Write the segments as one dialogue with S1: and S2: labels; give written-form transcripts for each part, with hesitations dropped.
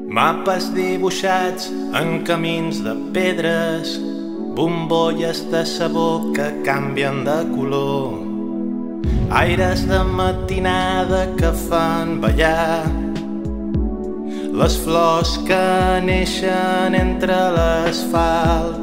S1: Mapes dibuixats en camins de pedres, bombolles de sabó que canvien de color, aires de matinada que fan ballar les flors que neixen entre l'asfalt.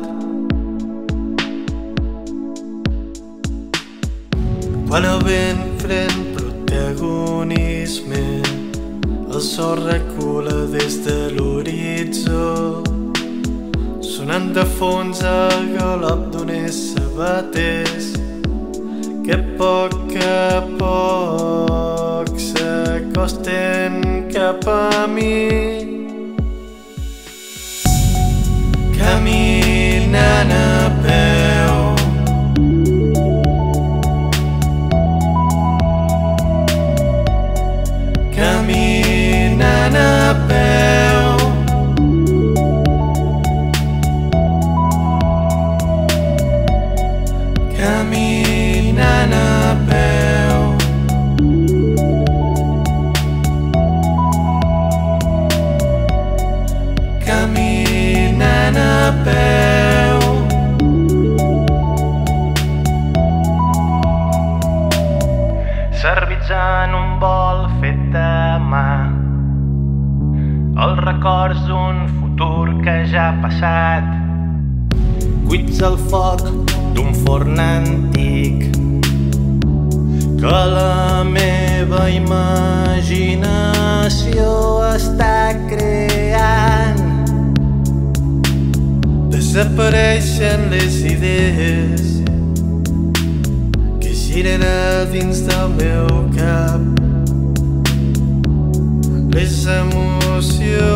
S2: Quan el vent pren protagonisme, el sol recula des de l'horitzó, sonant de fons el galop d'unes sabates que a poc s'acosten cap a mi, caminant a peu. Caminant a peu. Caminant a peu. Caminant a peu.
S1: Servits en un bol fet a mà, els records d'un futur que ja ha passat, cuits al foc d'un forn antic que la meva imaginació està creant.
S2: Desapareixen les idees que giren a dins del meu cap, les emocions